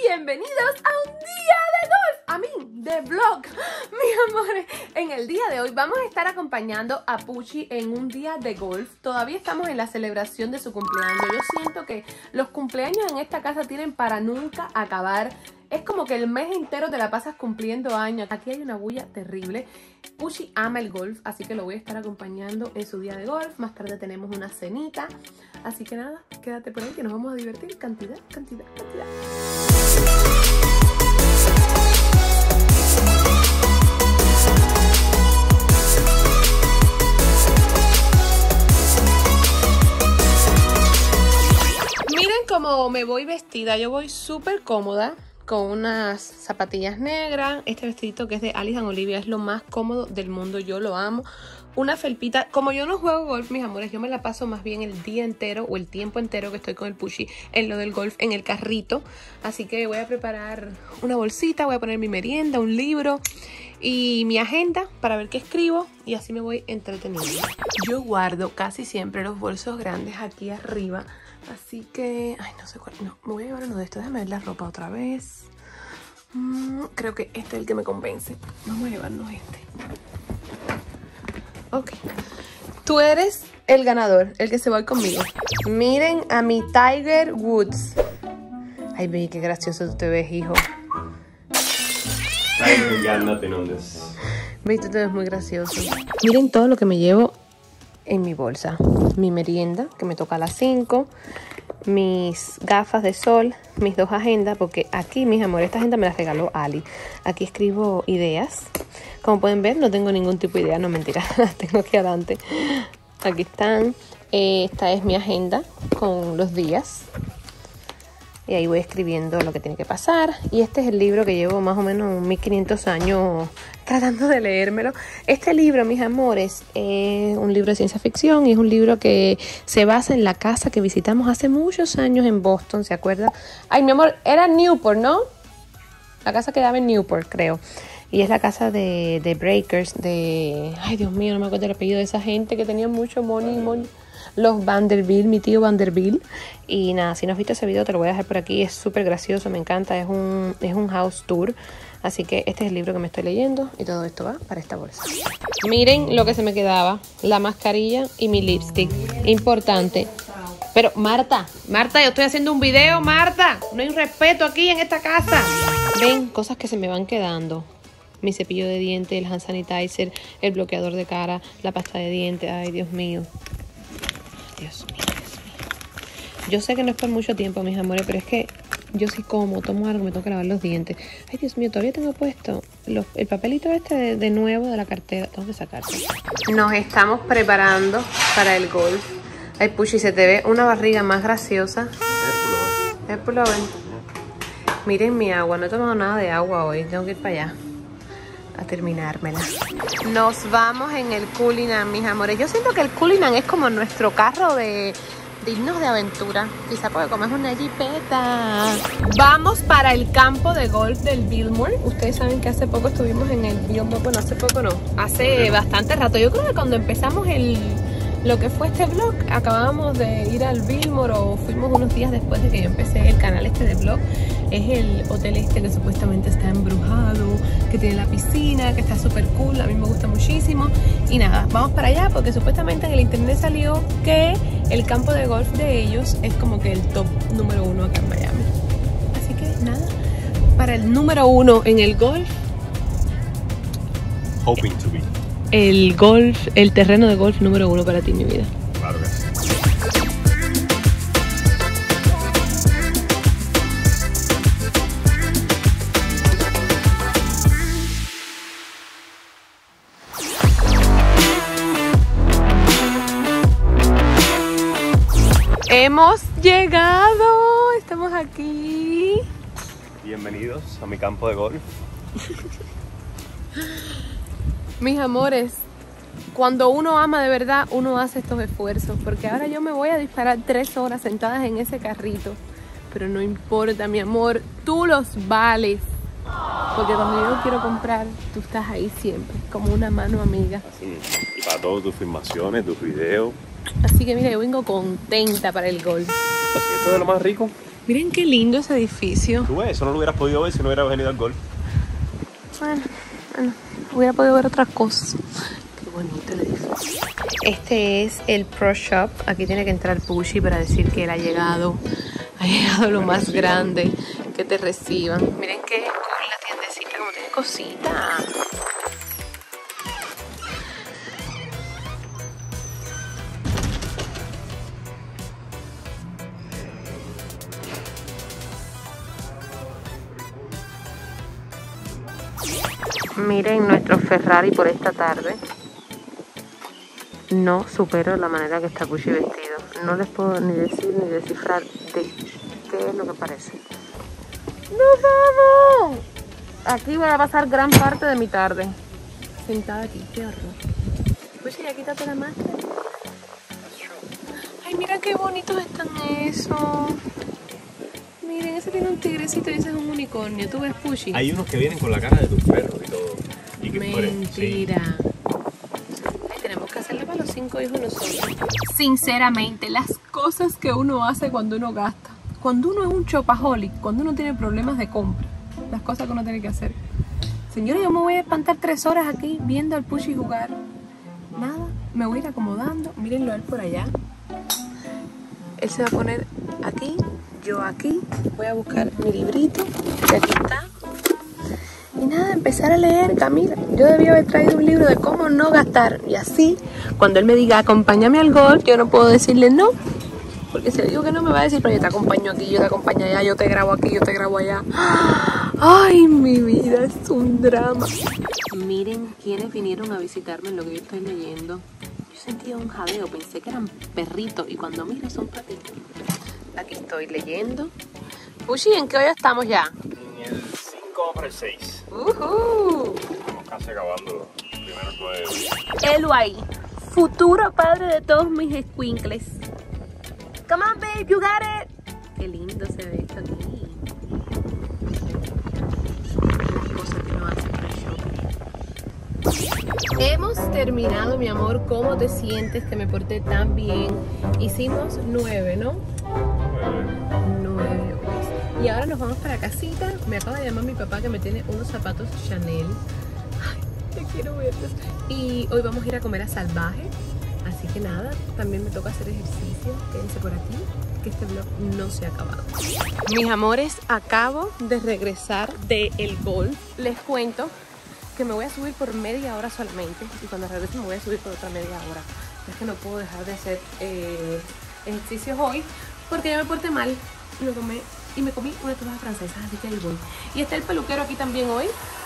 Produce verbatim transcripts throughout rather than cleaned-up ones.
bienvenidos a un día de golf, a mí, de vlog, mis amores. En el día de hoy vamos a estar acompañando a Puchi en un día de golf. Todavía estamos en la celebración de su cumpleaños. Yo siento que los cumpleaños en esta casa tienen para nunca acabar. Es como que el mes entero te la pasas cumpliendo años. Aquí hay una bulla terrible. Puchi ama el golf, así que lo voy a estar acompañando en su día de golf. Más tarde tenemos una cenita. Así que nada, quédate por ahí que nos vamos a divertir. Cantidad, cantidad, cantidad. Miren cómo me voy vestida. Yo voy súper cómoda, con unas zapatillas negras. Este vestidito que es de Alice and Olivia es lo más cómodo del mundo, yo lo amo. Una felpita. Como yo no juego golf, mis amores, yo me la paso más bien el día entero o el tiempo entero que estoy con el Puchi en lo del golf, en el carrito. Así que voy a preparar una bolsita, voy a poner mi merienda, un libro y mi agenda para ver qué escribo, y así me voy entreteniendo. Yo guardo casi siempre los bolsos grandes aquí arriba, así que, ay, no sé cuál, no, me voy a llevar uno de estos. Déjame ver la ropa otra vez. Mm, creo que este es el que me convence. Vamos a llevarnos este. Ok. Tú eres el ganador, el que se va conmigo. Miren a mi Tiger Woods. Ay, baby, qué gracioso tú te ves, hijo. Tiger got nothing on this. Baby, tú te ves muy gracioso. Miren todo lo que me llevo en mi bolsa. Mi merienda, que me toca a las cinco. Mis gafas de sol, mis dos agendas, porque aquí, mis amores, esta agenda me la regaló Ali. Aquí escribo ideas. Como pueden ver, no tengo ningún tipo de idea, no, mentira, las tengo aquí adelante. Aquí están. Esta es mi agenda con los días. Y ahí voy escribiendo lo que tiene que pasar. Y este es el libro que llevo más o menos mil quinientos años tratando de leérmelo. Este libro, mis amores, es un libro de ciencia ficción y es un libro que se basa en la casa que visitamos hace muchos años en Boston, ¿se acuerda? Ay, mi amor, era Newport, ¿no? La casa quedaba en Newport, creo. Y es la casa de, de Breakers, de... Ay, Dios mío, no me acuerdo el apellido de esa gente que tenía mucho money, money. Los Vanderbilt, mi tío Vanderbilt. Y nada, si no has visto ese video te lo voy a dejar por aquí. Es súper gracioso, me encanta. Es un, es un house tour. Así que este es el libro que me estoy leyendo. Y todo esto va para esta bolsa. Miren lo que se me quedaba. La mascarilla y mi lipstick. Importante. Pero Marta, Marta, yo estoy haciendo un video, Marta. No hay un respeto aquí en esta casa. Ven, cosas que se me van quedando. Mi cepillo de dientes, el hand sanitizer, el bloqueador de cara, la pasta de dientes. Ay, Dios mío. Dios mío, Dios mío. Yo sé que no es por mucho tiempo, mis amores, pero es que yo sí como, tomo algo, me tengo que lavar los dientes. Ay, Dios mío, todavía tengo puesto los, el papelito este de, de nuevo de la cartera. Tengo que sacarlo. Nos estamos preparando para el golf. Ay, Puchi, se te ve una barriga más graciosa. El pullover. Miren mi agua, no he tomado nada de agua hoy. Tengo que ir para allá a terminármela. Nos vamos en el Cullinan, mis amores. Yo siento que el Cullinan es como nuestro carro de dignos de aventura. Quizá porque como es una jipeta. Vamos para el campo de golf del Biltmore. Ustedes saben que hace poco estuvimos en el Biltmore. Bueno, hace poco no. Hace bastante rato. Yo creo que cuando empezamos el... lo que fue este vlog, acabábamos de ir al Biltmore o fuimos unos días después de que yo empecé el canal este de vlog. Es el hotel este que supuestamente está embrujado, que tiene la piscina, que está súper cool, a mí me gusta muchísimo. Y nada, vamos para allá porque supuestamente en el internet salió que el campo de golf de ellos es como que el top número uno acá en Miami. Así que nada, para el número uno en el golf. Hoping to be. El golf, el terreno de golf número uno para ti, mi vida. Claro que sí. Hemos llegado, estamos aquí. Bienvenidos a mi campo de golf. Mis amores, cuando uno ama de verdad, uno hace estos esfuerzos. Porque ahora yo me voy a disparar tres horas sentadas en ese carrito. Pero no importa, mi amor, tú los vales. Porque cuando yo quiero comprar, tú estás ahí siempre, como una mano amiga. Así, y para todas tus filmaciones, tus videos. Así que mira, yo vengo contenta para el golf. Así, esto es lo más rico. Miren qué lindo ese edificio. Tú ves, eso no lo hubieras podido ver si no hubieras venido al golf. Bueno, bueno, hubiera podido ver otras cosas. Qué bonito el edificio. Este es el Pro Shop. Aquí tiene que entrar Pushy para decir que él ha llegado. Ha llegado lo más grande. Que te reciban. Miren qué cool la tiendecita, como tiene cositas. Miren nuestro Ferrari por esta tarde. No supero la manera que está Pushy vestido. No les puedo ni decir ni descifrar de qué es lo que parece. ¡Nos vamos! Aquí voy a pasar gran parte de mi tarde. Sentada aquí, qué horror. Pushy, ya quítate la máscara. Ay, mira qué bonitos están esos. Miren, ese tiene un tigrecito y ese es un unicornio. ¿Tú ves, Pushy? Hay unos que vienen con la cara de tus perros y todo. Y que Mentira. Sí. Ay, tenemos que hacerle para los cinco hijos nosotros. Sinceramente, las cosas que uno hace cuando uno gasta. Cuando uno es un shopaholic, cuando uno tiene problemas de compra. Las cosas que uno tiene que hacer. Señora, yo me voy a espantar tres horas aquí viendo al Pushy jugar. Nada, me voy a ir acomodando. Mírenlo a él por allá. Él se va a poner aquí. Yo aquí voy a buscar mi librito, que aquí está. Y nada, empezar a leer, Camila. Yo debía haber traído un libro de cómo no gastar. Y así, cuando él me diga, acompáñame al golf, yo no puedo decirle no. Porque si le digo que no, me va a decir, pero yo te acompaño aquí, yo te acompaño allá, yo te grabo aquí, yo te grabo allá. Ay, mi vida es un drama. Miren quiénes vinieron a visitarme en lo que yo estoy leyendo. Yo sentía un jadeo, pensé que eran perritos. Y cuando miro son patitos. Aquí estoy leyendo. Pushy, ¿en qué hoy estamos ya? En el cinco para el seis. Uh-huh. Estamos casi acabando los primeros nueve. Elo ahí. Futuro padre de todos mis escuincles. Come on, babe, you got it. Qué lindo se ve esto aquí. Las cosas que no hacen para el shopping. Hemos terminado, mi amor. ¿Cómo te sientes? Que me porté tan bien. Hicimos nueve, ¿no? Nueve. Y ahora nos vamos para casita. Me acaba de llamar mi papá que me tiene unos zapatos Chanel. Ay, te quiero verlos. Y hoy vamos a ir a comer a Salvaje. Así que nada, también me toca hacer ejercicio. Quédense por aquí, que este vlog no se ha acabado. Mis amores, acabo de regresar del golf. Les cuento que me voy a subir por media hora solamente. Y cuando regrese me voy a subir por otra media hora. Es que no puedo dejar de hacer eh, ejercicios hoy porque ya me porté mal. Y me comí, y me comí una tostada francesa, así que ahí voy. Y está el peluquero aquí también hoy.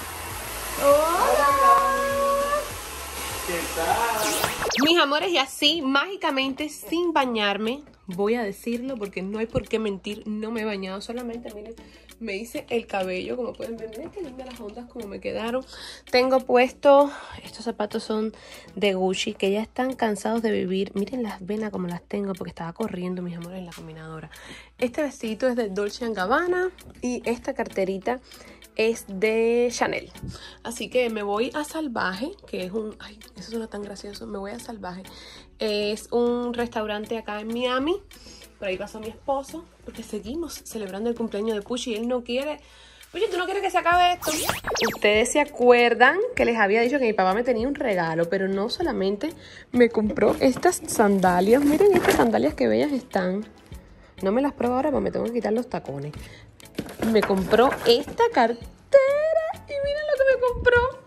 ¡Hola! ¿Qué tal? Mis amores, y así, mágicamente, sin bañarme, voy a decirlo porque no hay por qué mentir, no me he bañado, solamente, miren, me hice el cabello, como pueden ver, miren qué lindas las ondas como me quedaron. Tengo puesto, estos zapatos son de Gucci, que ya están cansados de vivir. Miren las venas como las tengo, porque estaba corriendo, mis amores, en la combinadora. Este vestidito es de Dolce and Gabbana y esta carterita es de Chanel. Así que me voy a Salvaje, que es un... Ay, eso suena tan gracioso. Me voy a Salvaje. Es un restaurante acá en Miami. Por ahí pasó mi esposo, porque seguimos celebrando el cumpleaños de Pushy y él no quiere... Oye, ¿tú no quieres que se acabe esto? Ustedes se acuerdan que les había dicho que mi papá me tenía un regalo, pero no solamente me compró estas sandalias. Miren estas sandalias que bellas están. No me las pruebo ahora porque me tengo que quitar los tacones. Me compró esta cartera y miren lo que me compró.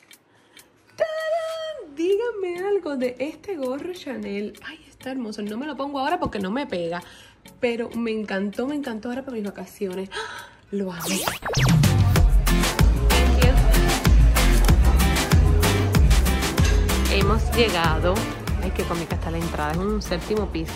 ¡Tarán! Díganme algo de este gorro Chanel. Ay, está hermoso. No me lo pongo ahora porque no me pega, pero me encantó, me encantó ahora para mis vacaciones. ¡Ah! Lo amo. Hemos llegado. Ay, qué cómica está la entrada. Es un séptimo piso.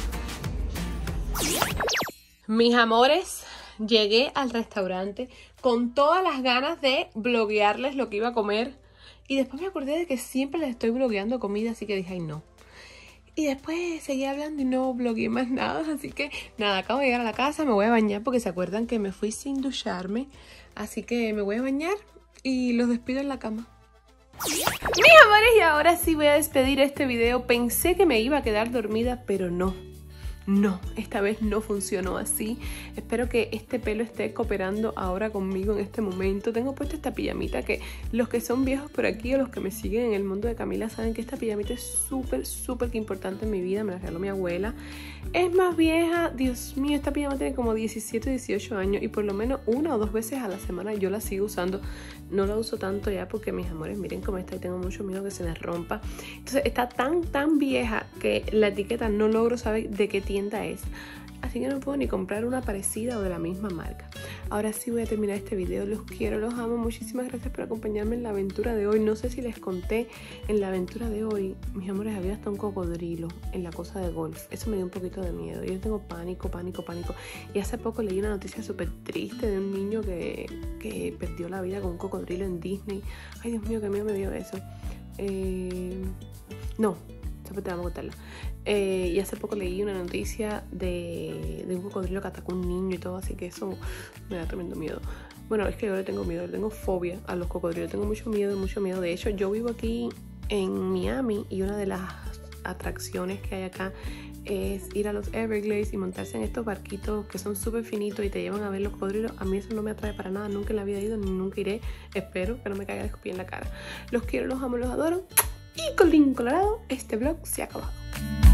Mis amores, llegué al restaurante con todas las ganas de bloguearles lo que iba a comer. Y después me acordé de que siempre les estoy blogueando comida, así que dije, ay no. Y después seguí hablando y no blogueé más nada. Así que nada, acabo de llegar a la casa, me voy a bañar porque se acuerdan que me fui sin ducharme. Así que me voy a bañar y los despido en la cama. Mis amores, y ahora sí voy a despedir este video. Pensé que me iba a quedar dormida, pero no. no, esta vez no funcionó así. Espero que este pelo esté cooperando ahora conmigo en este momento. Tengo puesta esta pijamita que los que son viejos por aquí o los que me siguen en el mundo de Camila saben que esta pijamita es súper, súper importante en mi vida. Me la regaló mi abuela. Es más vieja, Dios mío, esta pijama tiene como diecisiete, dieciocho años y por lo menos una o dos veces a la semana yo la sigo usando. No la uso tanto ya porque, mis amores, miren cómo está y tengo mucho miedo que se me rompa. Entonces está tan, tan vieja que la etiqueta no logro saber de qué tienda es. Así que no puedo ni comprar una parecida o de la misma marca. Ahora sí voy a terminar este video. Los quiero, los amo. Muchísimas gracias por acompañarme en la aventura de hoy. No sé si les conté en la aventura de hoy, mis amores, había hasta un cocodrilo en la cosa de golf. Eso me dio un poquito de miedo. Yo tengo pánico, pánico, pánico. Y hace poco leí una noticia súper triste de un niño que, que perdió la vida con un cocodrilo en Disney. Ay, Dios mío, qué miedo me dio eso. Eh, no. Vamos a contarla. Eh, y hace poco leí una noticia de, de un cocodrilo que atacó a un niño y todo, así que eso me da tremendo miedo. Bueno, es que yo le tengo miedo, le tengo fobia a los cocodrilos, tengo mucho miedo, mucho miedo. De hecho, yo vivo aquí en Miami y una de las atracciones que hay acá es ir a los Everglades y montarse en estos barquitos que son súper finitos y te llevan a ver los cocodrilos. A mí eso no me atrae para nada, nunca en la vida he ido ni nunca iré. Espero que no me caiga el escupí en la cara. Los quiero, los amo, los adoro. Y colorín colorado, este vlog se ha acabado.